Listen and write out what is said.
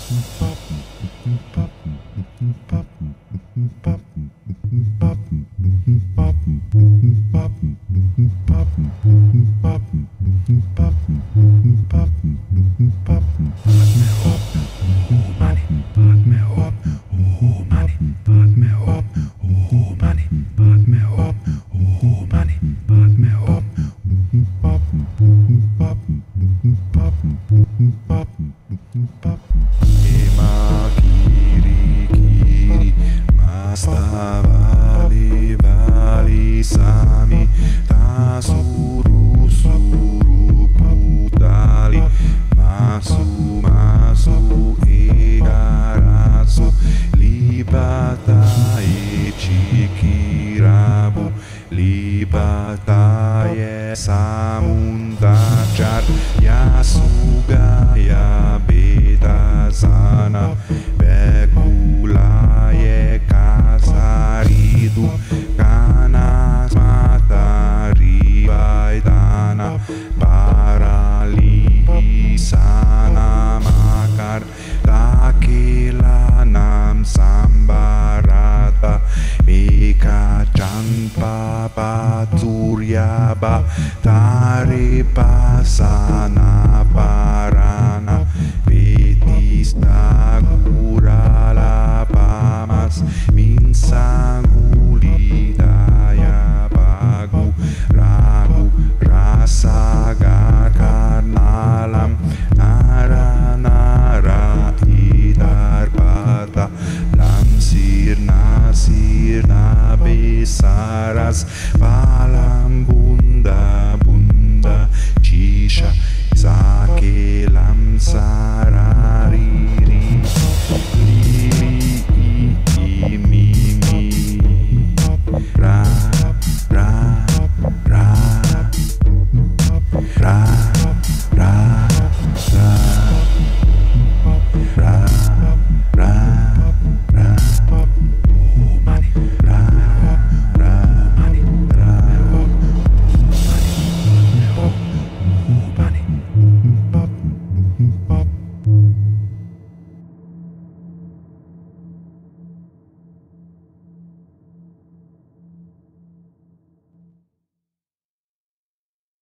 Vali, vali, sami, ta suru, suru, kutali, masu, masu, egarasu, libata e chikirabu, libata e samundachar, yasuga ya bedazana, bekula e kasaridu, kanas matari vaidana, parali sana makar, takila nam sambarata, eka chanpa paturyaba, taripasana parana, vetista gurala pamas, minsagulidaya bagu, ragu, rasagar karnalam, nara nara idarbata, lamsir nasir nabesaras,